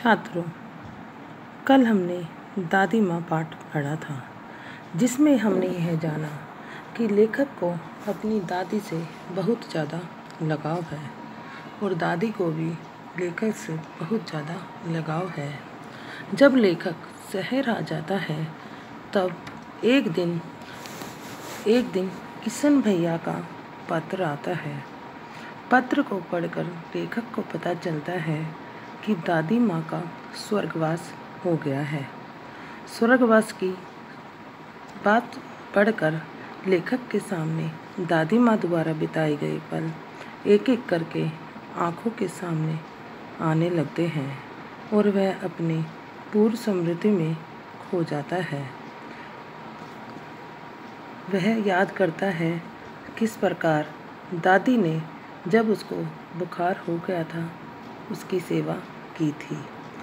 छात्रों, कल हमने दादी माँ पाठ पढ़ा था, जिसमें हमने यह जाना कि लेखक को अपनी दादी से बहुत ज़्यादा लगाव है और दादी को भी लेखक से बहुत ज़्यादा लगाव है। जब लेखक शहर आ जाता है तब एक दिन किशन भैया का पत्र आता है। पत्र को पढ़कर लेखक को पता चलता है कि दादी माँ का स्वर्गवास हो गया है। स्वर्गवास की बात पढ़कर लेखक के सामने दादी माँ द्वारा बिताए गए पल एक एक करके आँखों के सामने आने लगते हैं और वह अपने पूर्व स्मृति में खो जाता है। वह याद करता है किस प्रकार दादी ने जब उसको बुखार हो गया था उसकी सेवा की थी।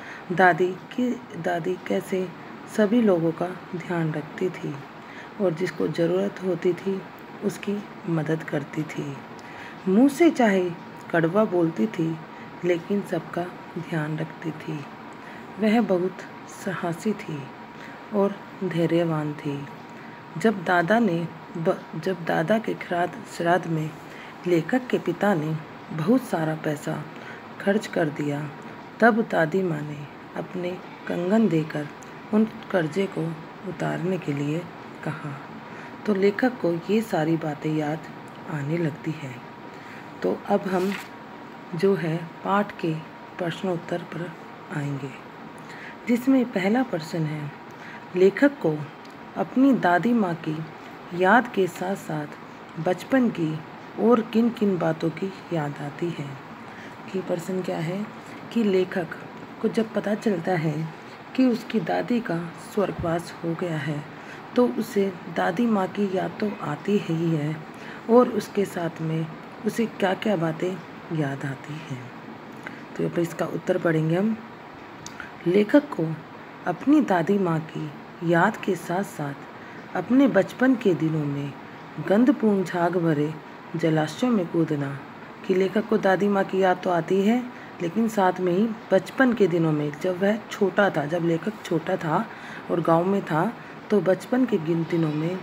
दादी कैसे सभी लोगों का ध्यान रखती थी और जिसको ज़रूरत होती थी उसकी मदद करती थी। मुँह से चाहे कड़वा बोलती थी लेकिन सबका ध्यान रखती थी। वह बहुत साहसी थी और धैर्यवान थी। जब दादा के श्राद्ध में लेखक के पिता ने बहुत सारा पैसा खर्च कर दिया, तब दादी माँ ने अपने कंगन देकर उन कर्जे को उतारने के लिए कहा, तो लेखक को ये सारी बातें याद आने लगती है। तो अब हम जो है पाठ के प्रश्नोत्तर पर आएंगे, जिसमें पहला प्रश्न है, लेखक को अपनी दादी माँ की याद के साथ साथ बचपन की और किन किन बातों की याद आती है। कि प्रश्न क्या है कि लेखक को जब पता चलता है कि उसकी दादी का स्वर्गवास हो गया है तो उसे दादी माँ की याद तो आती ही है और उसके साथ में उसे क्या क्या बातें याद आती हैं। तो अब इसका उत्तर पढ़ेंगे हम। लेखक को अपनी दादी माँ की याद के साथ साथ अपने बचपन के दिनों में गंधपूर्ण झाग भरे जलाशयों में कूदना। कि लेखक को दादी माँ की याद तो आती है लेकिन साथ में ही बचपन के दिनों में जब वह छोटा था, जब लेखक छोटा था और गांव में था, तो बचपन के दिनों में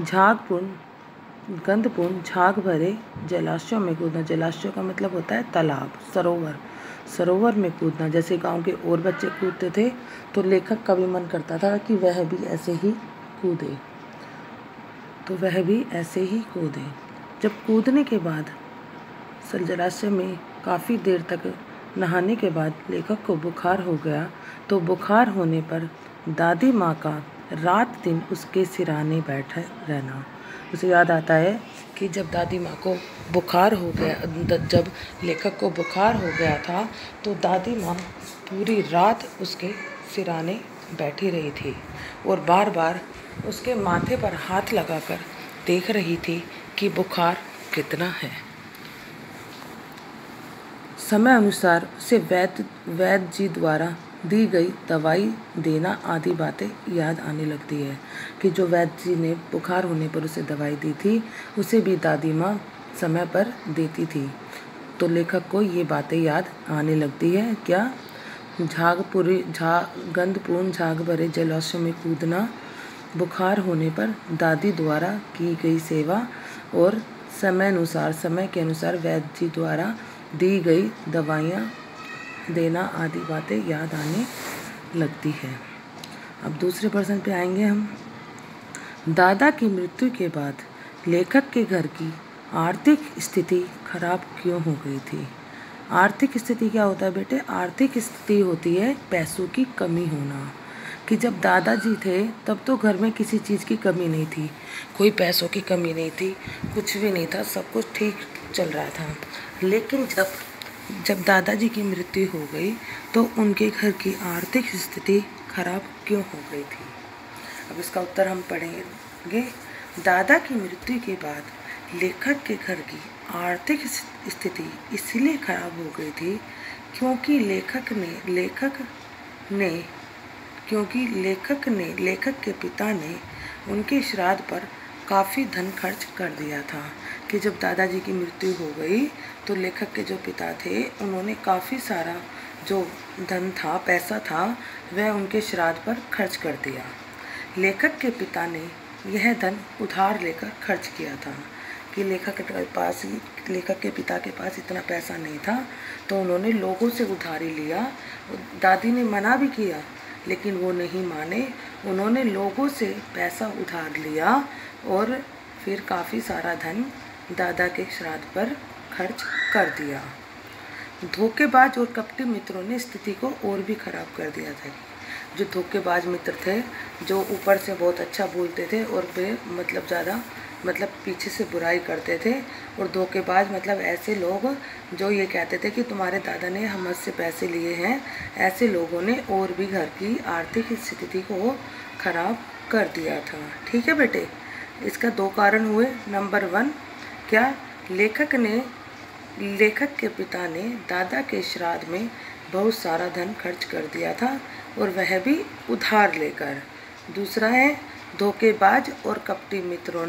गंधपूर्ण झाग भरे जलाशयों में कूदना। जलाशयों का मतलब होता है तालाब, सरोवर में कूदना। जैसे गांव के और बच्चे कूदते थे तो लेखक का भी मन करता था कि वह भी ऐसे ही कूदे, तो वह भी ऐसे ही कूदे। जब कूदने के बाद जलाशय में काफ़ी देर तक नहाने के बाद लेखक को बुखार हो गया, तो बुखार होने पर दादी माँ का रात दिन उसके सिरहाने बैठा रहना। उसे याद आता है कि जब दादी माँ को बुखार हो गया, जब लेखक को बुखार हो गया था तो दादी माँ पूरी रात उसके सिरहाने बैठी रही थी और बार बार उसके माथे पर हाथ लगाकर देख रही थी कि बुखार कितना है। समय अनुसार उसे वैद्य जी द्वारा दी गई दवाई देना आदि बातें याद आने लगती है। कि जो वैद्य जी ने बुखार होने पर उसे दवाई दी थी उसे भी दादी माँ समय पर देती थी। तो लेखक को ये बातें याद आने लगती है। क्या? गंधपूर्ण झाग भरे जलाशय में कूदना, बुखार होने पर दादी द्वारा की गई सेवा और समय के अनुसार वैद्य जी द्वारा दी गई दवाइयाँ देना आदि बातें याद आने लगती है। अब दूसरे प्रश्न पे आएंगे हम। दादा की मृत्यु के बाद लेखक के घर की आर्थिक स्थिति खराब क्यों हो गई थी? आर्थिक स्थिति क्या होता है बेटे? आर्थिक स्थिति होती है पैसों की कमी होना। कि जब दादाजी थे तब तो घर में किसी चीज़ की कमी नहीं थी, कोई पैसों की कमी नहीं थी, कुछ भी नहीं था, सब कुछ ठीक चल रहा था। लेकिन जब दादाजी की मृत्यु हो गई तो उनके घर की आर्थिक स्थिति खराब क्यों हो गई थी? अब इसका उत्तर हम पढ़ेंगे। दादा की मृत्यु के बाद लेखक के घर की आर्थिक स्थिति इसलिए खराब हो गई थी क्योंकि लेखक के पिता ने उनके श्राद्ध पर काफ़ी धन खर्च कर दिया था। कि जब दादाजी की मृत्यु हो गई तो लेखक के जो पिता थे उन्होंने काफ़ी सारा जो धन था, पैसा था, वह उनके श्राद्ध पर खर्च कर दिया। लेखक के पिता ने यह धन उधार लेकर खर्च किया था कि लेखक के पिता के पास इतना पैसा नहीं था, तो उन्होंने लोगों से उधारी लिया। दादी ने मना भी किया लेकिन वो नहीं माने। उन्होंने लोगों से पैसा उधार लिया और फिर काफ़ी सारा धन दादा के श्राद्ध पर खर्च कर दिया। धोखेबाज और कपटी मित्रों ने स्थिति को और भी खराब कर दिया था। जो धोखेबाज मित्र थे, जो ऊपर से बहुत अच्छा बोलते थे और वे ज़्यादा पीछे से बुराई करते थे, और धोखेबाज ऐसे लोग जो ये कहते थे कि तुम्हारे दादा ने हमसे पैसे लिए हैं, ऐसे लोगों ने और भी घर की आर्थिक स्थिति को खराब कर दिया था। ठीक है बेटे, इसका 2 कारण हुए। नंबर 1, क्या लेखक के पिता ने दादा के श्राद्ध में बहुत सारा धन खर्च कर दिया था और वह भी उधार लेकर। दूसरा है, धोखेबाज और कपटी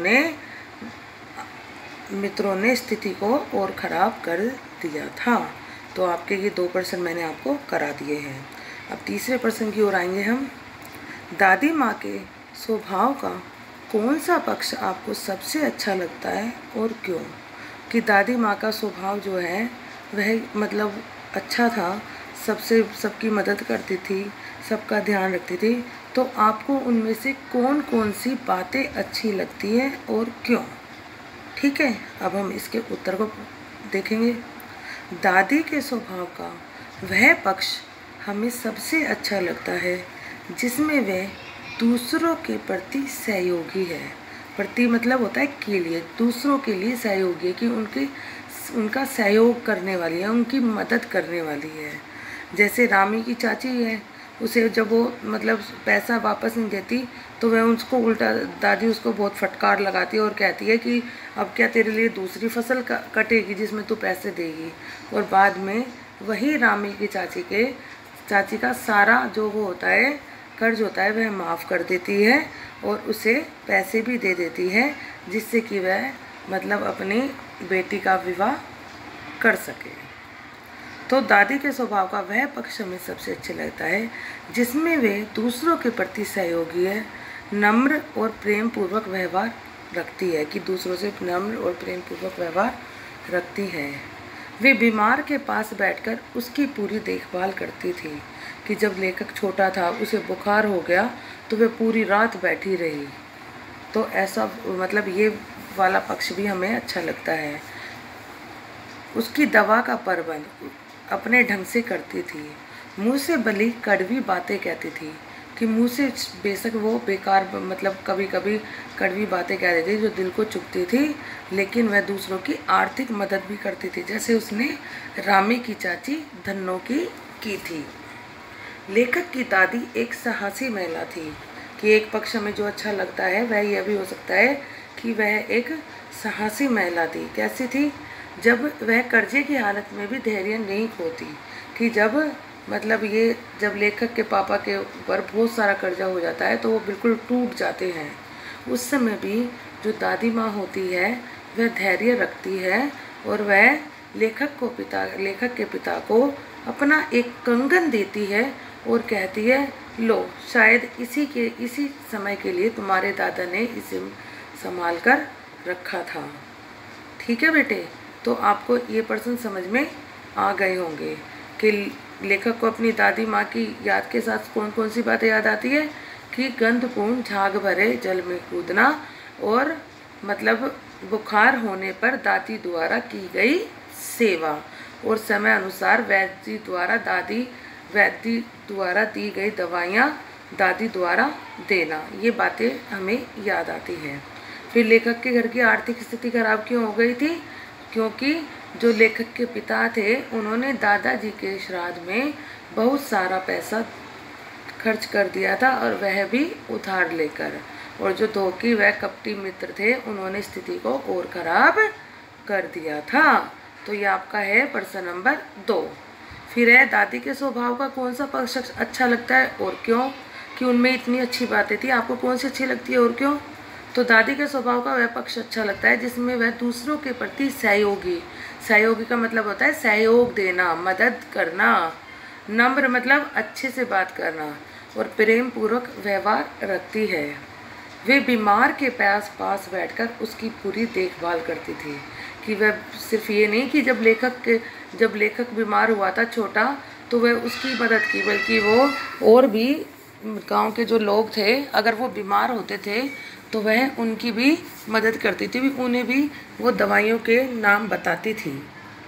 मित्रों ने स्थिति को और ख़राब कर दिया था। तो आपके ये 2 प्रश्न मैंने आपको करा दिए हैं। अब तीसरे प्रश्न की ओर आएंगे हम। दादी माँ के स्वभाव का कौन सा पक्ष आपको सबसे अच्छा लगता है और क्यों? कि दादी माँ का स्वभाव जो है वह अच्छा था, सबकी मदद करती थी, सबका ध्यान रखती थी। तो आपको उनमें से कौन कौन सी बातें अच्छी लगती है और क्यों? ठीक है, अब हम इसके उत्तर को देखेंगे। दादी के स्वभाव का वह पक्ष हमें सबसे अच्छा लगता है जिसमें वह दूसरों के प्रति सहयोगी है। प्रति होता है के लिए, दूसरों के लिए सहयोगी है, कि उनका सहयोग करने वाली है, उनकी मदद करने वाली है। जैसे रामी की चाची है, उसे जब वो पैसा वापस नहीं देती तो वह उसको उल्टा, दादी उसको बहुत फटकार लगाती है और कहती है कि अब क्या तेरे लिए दूसरी फसल कटेगी जिसमें तू पैसे देगी। और बाद में वही रामी की चाची का सारा जो वो होता है, कर्ज होता है, वह माफ़ कर देती है और उसे पैसे भी दे देती है, जिससे कि वह अपनी बेटी का विवाह कर सके। तो दादी के स्वभाव का वह पक्ष हमें सबसे अच्छा लगता है जिसमें वे दूसरों के प्रति सहयोगी है, नम्र और प्रेम पूर्वक व्यवहार रखती है, कि दूसरों से नम्र और प्रेम पूर्वक व्यवहार रखती है। वे बीमार के पास बैठकर उसकी पूरी देखभाल करती थी, कि जब लेखक छोटा था उसे बुखार हो गया तो वह पूरी रात बैठी रही। तो ऐसा ये वाला पक्ष भी हमें अच्छा लगता है। उसकी दवा का प्रबंध अपने ढंग से करती थी। मुँह से भली कड़वी बातें कहती थी, कि मुँह से बेशक वो बेकार कभी कभी कड़वी बातें कह देती थी जो दिल को चुभती थी, लेकिन वह दूसरों की आर्थिक मदद भी करती थी, जैसे उसने रामी की चाची धन्नो की थी। लेखक की दादी एक साहसी महिला थी, कि एक पक्ष हमें जो अच्छा लगता है वह यह भी हो सकता है कि वह एक साहसी महिला थी। कैसी थी? जब वह कर्जे की हालत में भी धैर्य नहीं खोती थी। जब लेखक के पापा के ऊपर बहुत सारा कर्जा हो जाता है तो वो बिल्कुल टूट जाते हैं, उस समय भी जो दादी माँ होती है वह धैर्य रखती है और वह लेखक के पिता को अपना एक कंगन देती है और कहती है, लो, शायद इसी समय के लिए तुम्हारे दादा ने इसे संभाल कर रखा था। ठीक है बेटे, तो आपको ये प्रश्न समझ में आ गए होंगे कि लेखक को अपनी दादी माँ की याद के साथ कौन कौन सी बातें याद आती है, कि गंधपूर्ण झाग भरे जल में कूदना, और बुखार होने पर दादी द्वारा की गई सेवा, और समय अनुसार वैद्य द्वारा दी गई दवाइयाँ दादी द्वारा देना। ये बातें हमें याद आती हैं। फिर लेखक के घर की आर्थिक स्थिति खराब क्यों हो गई थी? क्योंकि जो लेखक के पिता थे उन्होंने दादाजी के श्राद्ध में बहुत सारा पैसा खर्च कर दिया था, और वह भी उधार लेकर। और जो धोखी व कपटी मित्र थे उन्होंने स्थिति को और खराब कर दिया था। तो ये आपका है प्रश्न नंबर 2। फिर है, दादी के स्वभाव का कौन सा पक्ष अच्छा लगता है और क्यों? कि उनमें इतनी अच्छी बातें थी, आपको कौन सी अच्छी लगती है और क्यों? तो दादी के स्वभाव का वह पक्ष अच्छा लगता है जिसमें वह दूसरों के प्रति सहयोगी का होता है सहयोग देना, मदद करना, नम्र मतलब अच्छे से बात करना और प्रेम पूर्वक व्यवहार रखती है। वे बीमार के पास बैठकर उसकी पूरी देखभाल करती थी कि वह सिर्फ ये नहीं कि जब लेखक बीमार हुआ था छोटा तो वह उसकी मदद की, बल्कि वो और भी गांव के जो लोग थे अगर वो बीमार होते थे तो वह उनकी भी मदद करती थी, उन्हें भी वो दवाइयों के नाम बताती थी।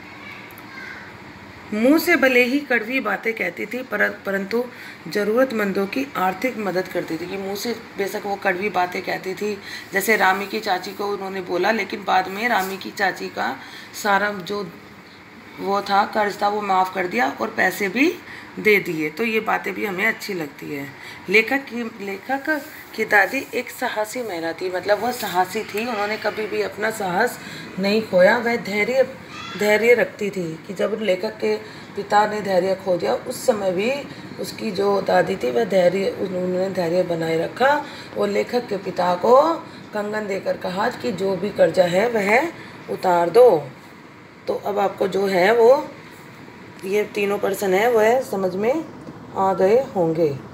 मुंह से भले ही कड़वी बातें कहती थी परंतु ज़रूरतमंदों की आर्थिक मदद करती थी। कि मुंह से बेशक वो कड़वी बातें कहती थी, जैसे रामी की चाची को उन्होंने बोला, लेकिन बाद में रामी की चाची का सारा जो वो था कर्ज था वो माफ़ कर दिया और पैसे भी दे दिए। तो ये बातें भी हमें अच्छी लगती है। लेखक की दादी एक साहसी महिला थी, मतलब वह साहसी थी, उन्होंने कभी भी अपना साहस नहीं खोया। वह धैर्य रखती थी कि जब लेखक के पिता ने धैर्य खो दिया उस समय भी उसकी जो दादी थी वह उन्होंने धैर्य बनाए रखा और लेखक के पिता को कंगन देकर कहा कि जो भी कर्जा है वह उतार दो। तो अब आपको जो है वो ये तीनों पर्सन है वह समझ में आ गए होंगे।